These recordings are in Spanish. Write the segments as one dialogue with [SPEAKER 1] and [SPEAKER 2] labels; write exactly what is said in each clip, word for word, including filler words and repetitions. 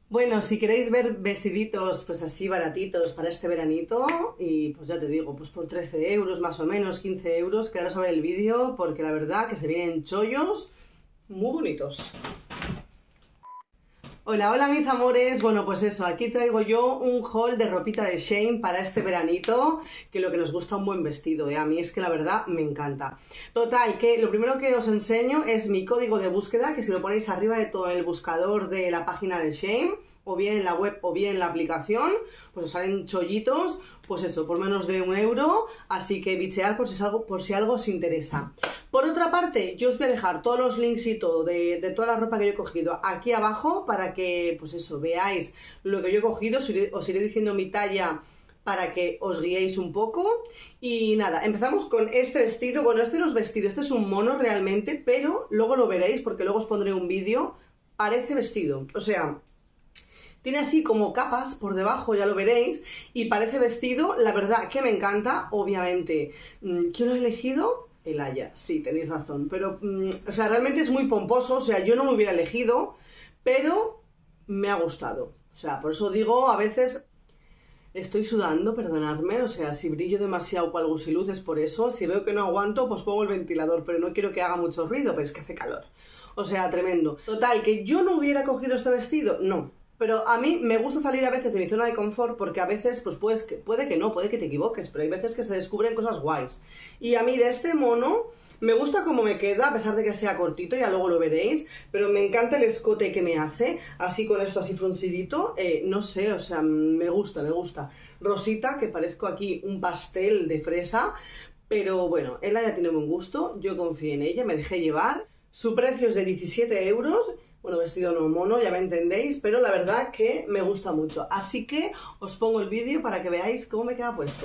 [SPEAKER 1] Bueno, si queréis ver vestiditos pues así baratitos para este veranito, y pues ya te digo, pues por trece euros más o menos, quince euros, quedaros a ver el vídeo porque la verdad que se vienen chollos muy bonitos. Hola, hola mis amores, bueno pues eso, aquí traigo yo un haul de ropita de Shein para este veranito, que lo que nos gusta un buen vestido, ¿eh? A mí es que la verdad me encanta. Total, que lo primero que os enseño es mi código de búsqueda, que si lo ponéis arriba de todo el buscador de la página de Shein, o bien en la web o bien en la aplicación, pues os salen chollitos, pues eso, por menos de un euro, así que bichear por si, es algo, por si algo os interesa. Por otra parte, yo os voy a dejar todos los links y todo de, de toda la ropa que yo he cogido aquí abajo para que, pues eso, veáis lo que yo he cogido, os iré, os iré diciendo mi talla para que os guiéis un poco. Y nada, empezamos con este vestido. Bueno, este no es vestido, este es un mono realmente, pero luego lo veréis porque luego os pondré un vídeo. Parece vestido, o sea, tiene así como capas por debajo, ya lo veréis, y parece vestido. La verdad que me encanta, obviamente. ¿Quién lo he elegido? El Aya, sí, tenéis razón, pero, o sea, realmente es muy pomposo, o sea, yo no lo hubiera elegido, pero me ha gustado. O sea, por eso digo, a veces estoy sudando, perdonadme, o sea, si brillo demasiado cual gusiluz es por eso, si veo que no aguanto, pues pongo el ventilador, pero no quiero que haga mucho ruido, pero es que hace calor. O sea, tremendo. Total, ¿que yo no hubiera cogido este vestido? No. Pero a mí me gusta salir a veces de mi zona de confort porque a veces, pues puedes, puede que no, puede que te equivoques, pero hay veces que se descubren cosas guays. Y a mí de este mono me gusta cómo me queda, a pesar de que sea cortito, ya luego lo veréis, pero me encanta el escote que me hace, así con esto así fruncidito, eh, no sé, o sea, me gusta, me gusta. Rosita, que parezco aquí un pastel de fresa, pero bueno, ella ya tiene buen gusto, yo confío en ella, me dejé llevar. Su precio es de diecisiete euros. Bueno, vestido no mono, ya me entendéis, pero la verdad que me gusta mucho. Así que os pongo el vídeo para que veáis cómo me queda puesto.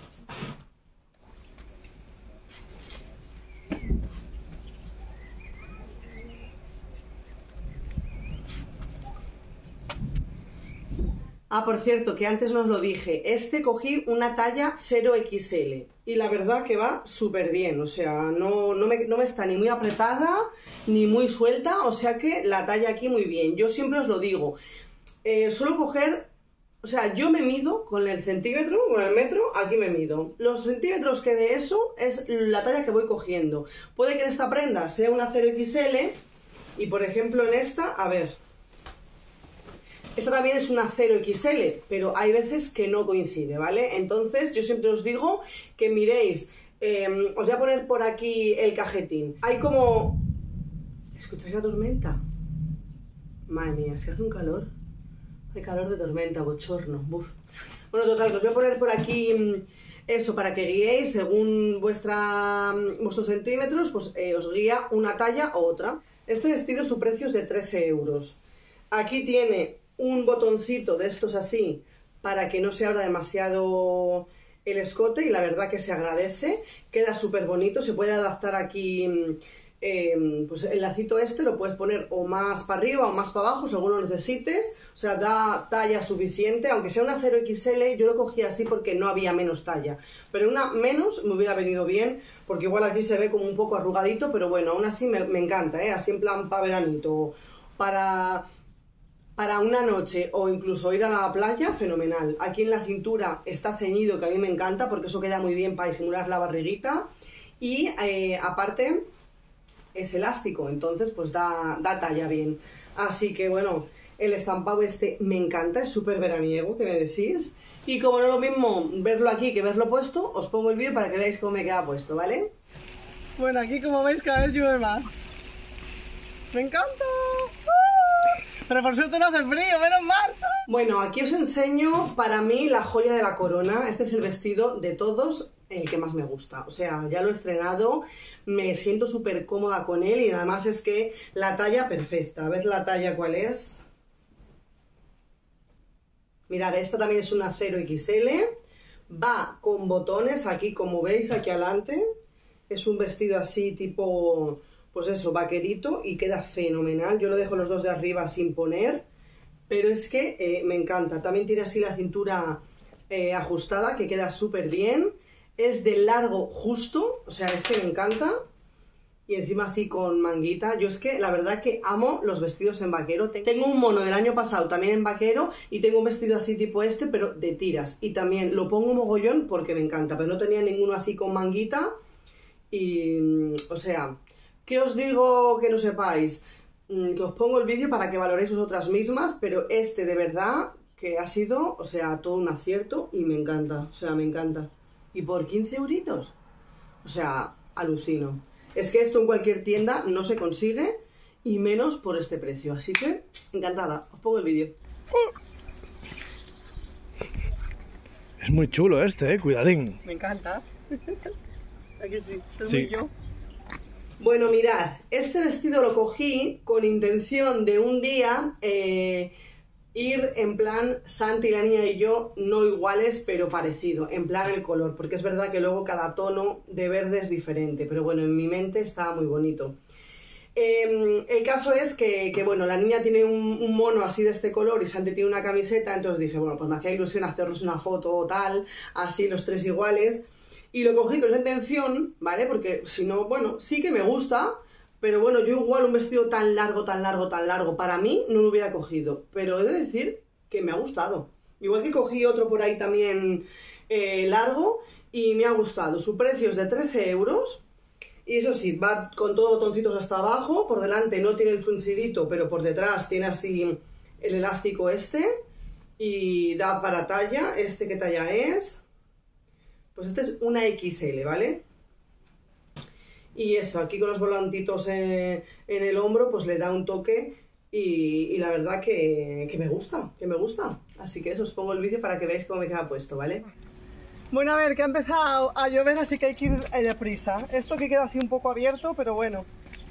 [SPEAKER 1] Ah, por cierto, que antes no os lo dije, este cogí una talla cero equis ele y la verdad que va súper bien, o sea, no, no, me, no me está ni muy apretada ni muy suelta, o sea que la talla aquí muy bien. Yo siempre os lo digo, eh, suelo coger, o sea, yo me mido con el centímetro, con el metro, aquí me mido. Los centímetros que de eso es la talla que voy cogiendo. Puede que en esta prenda sea una cero equis ele y por ejemplo en esta, a ver... Esta también es una cero equis ele, pero hay veces que no coincide, ¿vale? Entonces yo siempre os digo que miréis, eh, os voy a poner por aquí el cajetín. Hay como... ¿Escucháis la tormenta? Madre mía, es que hace un calor. Hace calor de tormenta, bochorno. Uf. Bueno, total, os voy a poner por aquí eso para que guiéis según vuestra, vuestros centímetros, pues eh, os guía una talla u otra. Este vestido su precio es de trece euros. Aquí tiene un botoncito de estos así para que no se abra demasiado el escote y la verdad que se agradece, queda súper bonito, se puede adaptar aquí, eh, pues el lacito este lo puedes poner o más para arriba o más para abajo según lo necesites, o sea, da talla suficiente, aunque sea una cero equis ele, yo lo cogí así porque no había menos talla, pero una menos me hubiera venido bien, porque igual aquí se ve como un poco arrugadito, pero bueno, aún así me, me encanta, ¿eh? Así en plan para veranito, para... Para una noche o incluso ir a la playa, fenomenal. Aquí en la cintura está ceñido, que a mí me encanta porque eso queda muy bien para disimular la barriguita. Y eh, aparte es elástico, entonces pues da, da talla bien. Así que bueno, el estampado este me encanta, es súper veraniego, ¿qué me decís? Y como no es lo mismo verlo aquí que verlo puesto, os pongo el vídeo para que veáis cómo me queda puesto, ¿vale? Bueno, aquí como veis cada vez llueve más. ¡Me encanta! Pero por suerte no hace frío, menos mal. Bueno, aquí os enseño para mí la joya de la corona. Este es el vestido de todos el que más me gusta. O sea, ya lo he estrenado, me siento súper cómoda con él y además es que la talla perfecta. ¿Ves la talla cuál es? Mirad, esta también es una cero equis ele. Va con botones aquí, como veis, aquí adelante. Es un vestido así tipo... pues eso, vaquerito y queda fenomenal. Yo lo dejo los dos de arriba sin poner, pero es que eh, me encanta. También tiene así la cintura eh, ajustada, que queda súper bien. Es de largo justo, o sea, es que me encanta. y encima así con manguita. Yo es que la verdad que amo los vestidos en vaquero. Tengo un mono del año pasado también en vaquero y tengo un vestido así tipo este, pero de tiras. Y también lo pongo mogollón porque me encanta, pero no tenía ninguno así con manguita. Y, o sea, ¿qué os digo que no sepáis? Que os pongo el vídeo para que valoréis vosotras mismas, pero este de verdad que ha sido, o sea, todo un acierto y me encanta, o sea, me encanta. ¿Y por quince euritos? O sea, alucino. Es que esto en cualquier tienda no se consigue y menos por este precio. Así que, encantada. Os pongo el vídeo.
[SPEAKER 2] Es muy chulo este, eh. Cuidadín.
[SPEAKER 1] Me encanta. Aquí sí. Esto es
[SPEAKER 2] Sí.
[SPEAKER 1] muy yo. Bueno, mirad. Este vestido lo cogí con intención de un día eh, ir en plan Santi, la niña y yo, no iguales, pero parecido, en plan el color, porque es verdad que luego cada tono de verde es diferente, pero bueno, en mi mente estaba muy bonito. Eh, el caso es que, que, bueno, la niña tiene un, un mono así de este color y Santi tiene una camiseta, entonces dije, bueno, pues me hacía ilusión hacernos una foto o tal, así los tres iguales, y lo cogí con esa intención, ¿vale? Porque si no, bueno, sí que me gusta. Pero bueno, yo igual un vestido tan largo, tan largo, tan largo, para mí no lo hubiera cogido. Pero he de decir que me ha gustado. Igual que cogí otro por ahí también eh, largo y me ha gustado. Su precio es de trece euros. Y eso sí, va con todos botoncitos hasta abajo. Por delante no tiene el fruncidito, pero por detrás tiene así el elástico este. Y da para talla. ¿Este qué talla es? Pues este es una equis ele, ¿vale? Y eso, aquí con los volantitos en, en el hombro, pues le da un toque y, y la verdad que, que me gusta, que me gusta. Así que eso, os pongo el vídeo para que veáis cómo me queda puesto, ¿vale? Bueno, a ver, que ha empezado a llover, así que hay que ir deprisa. Esto que queda así un poco abierto, pero bueno.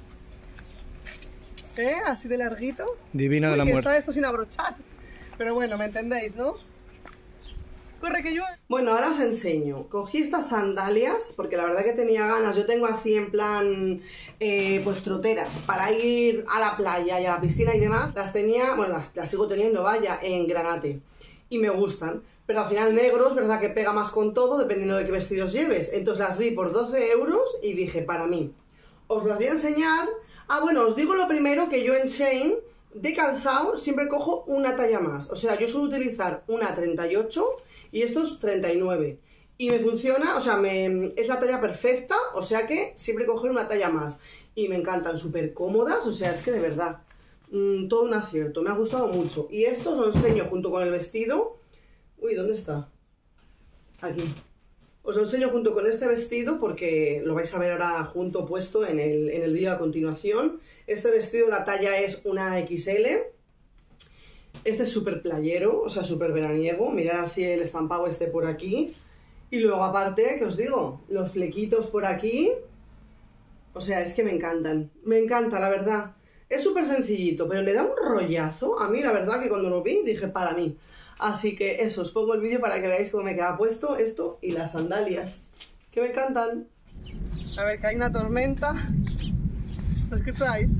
[SPEAKER 1] ¿Eh? Así de larguito.
[SPEAKER 2] Divina
[SPEAKER 1] Uy,
[SPEAKER 2] de la
[SPEAKER 1] que
[SPEAKER 2] muerte.
[SPEAKER 1] está esto sin abrochar. Pero bueno, ¿me entendéis, no? Corre que llueve. Bueno, ahora os enseño. Cogí estas sandalias porque la verdad que tenía ganas. Yo tengo así en plan, eh, pues troteras para ir a la playa y a la piscina y demás. Las tenía, bueno, las, las sigo teniendo, vaya, en granate. Y me gustan. Pero al final negros, verdad que pega más con todo dependiendo de qué vestidos lleves. Entonces las vi por doce euros y dije, para mí. Os las voy a enseñar. Ah, bueno, os digo lo primero que yo en Shein de calzado siempre cojo una talla más. O sea, yo suelo utilizar una treinta y ocho y estos treinta y nueve. Y me funciona, o sea, me, es la talla perfecta, o sea que siempre coger una talla más. Y me encantan, súper cómodas, o sea, es que de verdad, mmm, todo un acierto, me ha gustado mucho. Y esto os lo enseño junto con el vestido. Uy, ¿dónde está? Aquí. Os lo enseño junto con este vestido porque lo vais a ver ahora junto puesto en el, en el vídeo a continuación. Este vestido, la talla es una equis ele. Este es súper playero, o sea, súper veraniego. Mirad así el estampado este por aquí. Y luego aparte, ¿qué os digo? Los flequitos por aquí. O sea, es que me encantan. Me encanta, la verdad. Es súper sencillito, pero le da un rollazo. A mí, la verdad, que cuando lo vi, dije, para mí. Así que eso, os pongo el vídeo para que veáis cómo me queda puesto esto y las sandalias, que me encantan. A ver, que hay una tormenta. ¿Lo escucháis?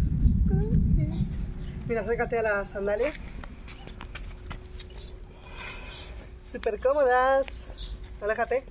[SPEAKER 1] Mira, acércate a las sandalias. Súper cómodas. Aléjate.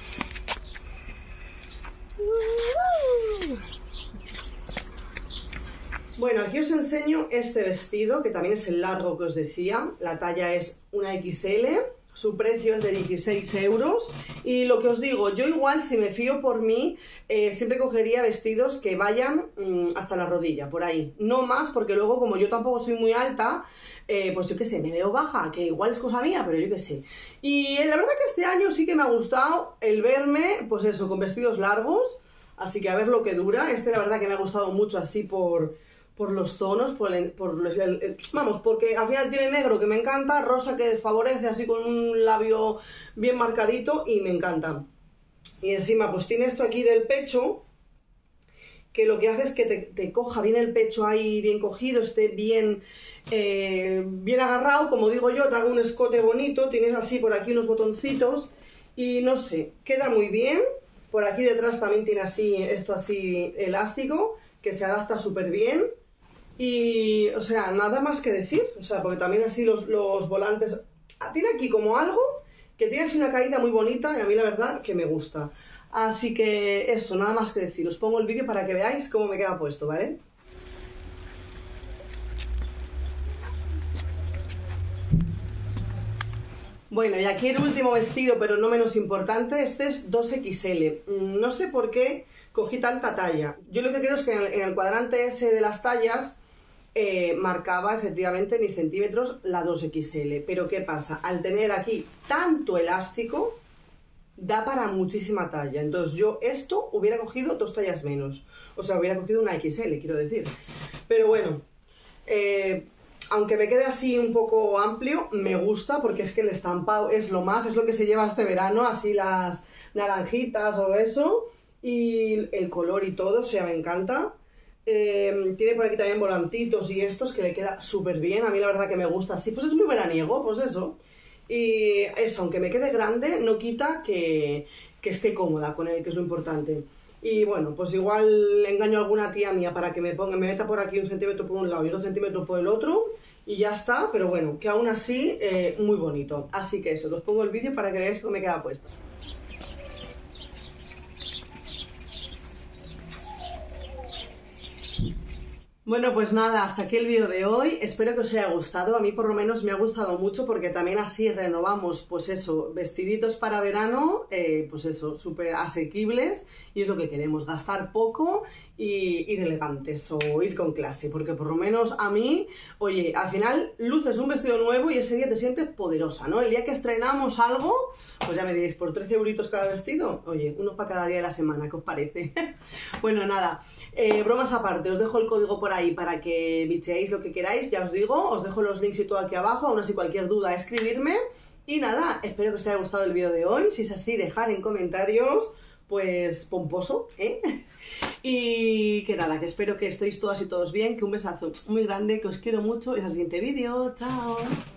[SPEAKER 1] Bueno, aquí os enseño este vestido, que también es el largo que os decía. La talla es una equis ele, su precio es de dieciséis euros. Y lo que os digo, yo igual, si me fío por mí, eh, siempre cogería vestidos que vayan mmm, hasta la rodilla, por ahí. No más, porque luego, como yo tampoco soy muy alta, eh, pues yo qué sé, me veo baja, que igual es cosa mía, pero yo qué sé. Y eh, la verdad que este año sí que me ha gustado el verme, pues eso, con vestidos largos. Así que a ver lo que dura. Este la verdad que me ha gustado mucho así por... por los tonos, por el, por el, el, vamos, porque al final tiene negro que me encanta, rosa que favorece así con un labio bien marcadito y me encanta. Y encima pues tiene esto aquí del pecho, que lo que hace es que te, te coja bien el pecho ahí bien cogido, esté bien, eh, bien agarrado, como digo yo, te hago un escote bonito, tienes así por aquí unos botoncitos y no sé, queda muy bien. Por aquí detrás también tiene así, esto así elástico, que se adapta súper bien. Y, o sea, nada más que decir, o sea, porque también así los, los volantes, tiene aquí como algo que tiene así una caída muy bonita y a mí la verdad que me gusta. Así que eso, nada más que decir. Os pongo el vídeo para que veáis cómo me queda puesto, ¿vale? Bueno, y aquí el último vestido, pero no menos importante, este es dos equis ele. No sé por qué cogí tanta talla. Yo lo que creo es que en el, en el cuadrante ese de las tallas eh, marcaba efectivamente mis centímetros la dos equis ele. Pero ¿qué pasa? Al tener aquí tanto elástico, da para muchísima talla. Entonces yo esto hubiera cogido dos tallas menos. O sea, hubiera cogido una equis ele, quiero decir. Pero bueno, eh... aunque me quede así un poco amplio, me gusta porque es que el estampado es lo más, es lo que se lleva este verano, así las naranjitas o eso, y el color y todo, o sea, me encanta. Eh, tiene por aquí también volantitos y estos que le queda súper bien, a mí la verdad que me gusta así, pues es muy veraniego, pues eso. Y eso, aunque me quede grande, no quita que, que esté cómoda con él, que es lo importante. Y bueno, pues igual engaño a alguna tía mía para que me ponga, me meta por aquí un centímetro por un lado y dos centímetros por el otro y ya está, pero bueno, que aún así eh, muy bonito. Así que eso, os pongo el vídeo para que veáis cómo me queda puesto. Bueno, pues nada, hasta aquí el vídeo de hoy. Espero que os haya gustado. A mí por lo menos me ha gustado mucho porque también así renovamos, pues eso, vestiditos para verano, eh, pues eso, súper asequibles, y es lo que queremos, gastar poco y ir elegantes o ir con clase, porque por lo menos a mí, oye, al final luces un vestido nuevo y ese día te sientes poderosa, ¿no? El día que estrenamos algo, pues ya me diréis, por trece euritos cada vestido, oye, uno para cada día de la semana, ¿qué os parece? Bueno, nada, eh, bromas aparte, os dejo el código por ahí para que bicheéis lo que queráis, ya os digo, os dejo los links y todo aquí abajo, aún así cualquier duda escribirme, y nada, espero que os haya gustado el vídeo de hoy, si es así, dejar en comentarios, pues pomposo, ¿eh? Y que nada, que espero que estéis todas y todos bien, que un besazo muy grande, que os quiero mucho y hasta el siguiente vídeo, chao.